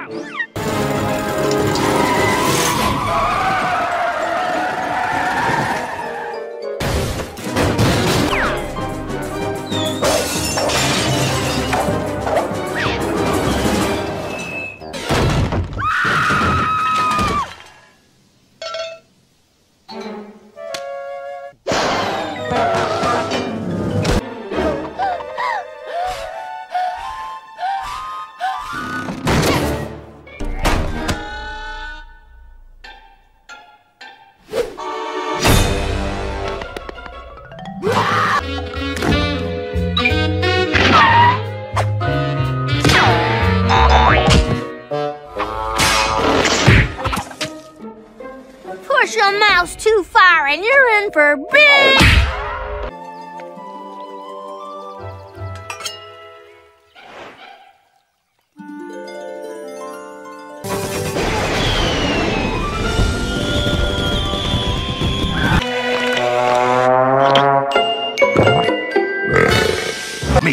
Push a mouse too far and you're in for big... Me.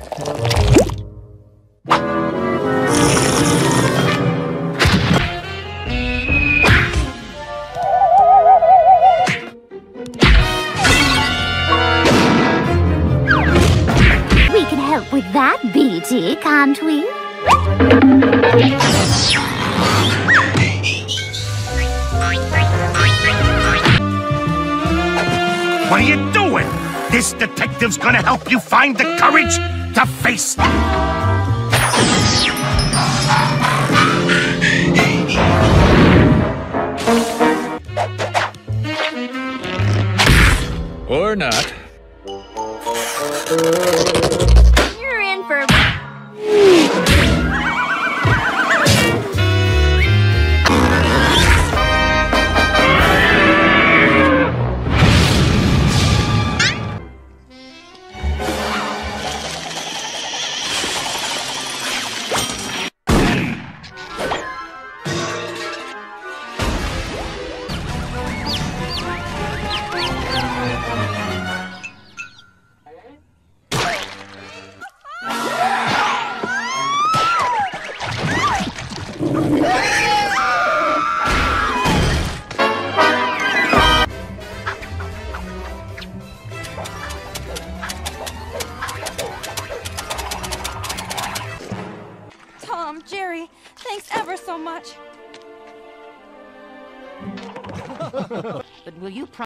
We can help with that, BT, can't we? What are you doing? This detective's gonna help you find the courage to face them. Or not. You're in for... Tom, Jerry, thanks ever so much. But will you